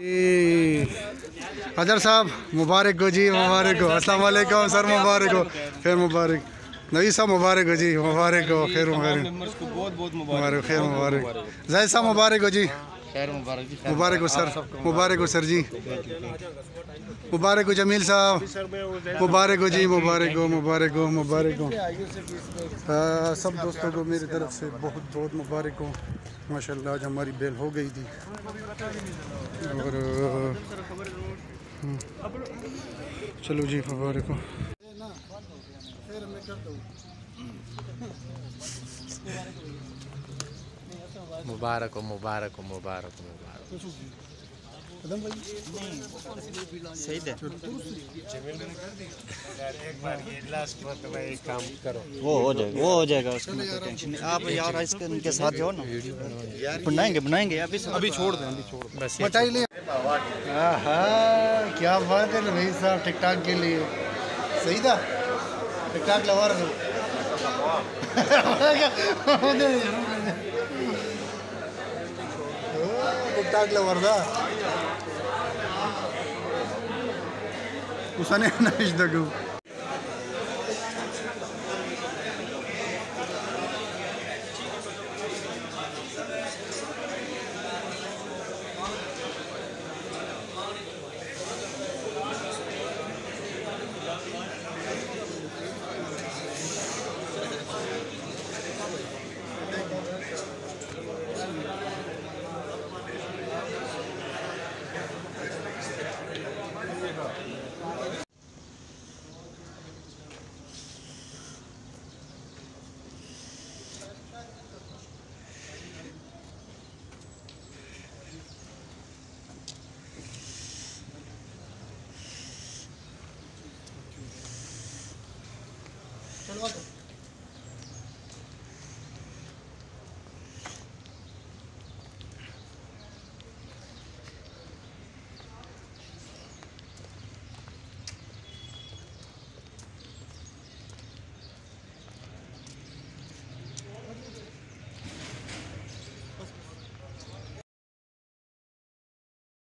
अजहर साहब मुबारक हो जी, मुबारक हो। अस्सलाम वालेकुम सर, मुबारक हो, खैर मुबारक। नबी साहब मुबारक हो जी, मुबारक हो, खैर मुबारक, मुबारक, खैर मुबारक। जाहिद साहब मुबारक हो जी, मुबारक हो सर, मुबारक हो सर जी, मुबारक हो जमील साहब, मुबारक हो जी, मुबारक हो, मुबारक हो, मुबारक हो। सब दोस्तों को मेरी तरफ से बहुत बहुत मुबारक हो। माशाल्लाह आज हमारी बेल हो गई थी और चलो जी मुबारक हो। मुबारक हो, मुबारक हो, मुबारक हो, मुबारक। सही है। एक बार ये लास्ट बार तो भाई एक काम करो, वो हो जाएगा उसका कोई टेंशन नहीं। आप यार इसके इनके साथ जाओ ना, बनाएंगे अभी छोड़ दें, बस मटाई ले। क्या बात है भाई साहब, टिकटॉक के लिए सही था, टिकटॉक लगा रहे टिकटॉक लवर था उसने नहीं देखो। चलो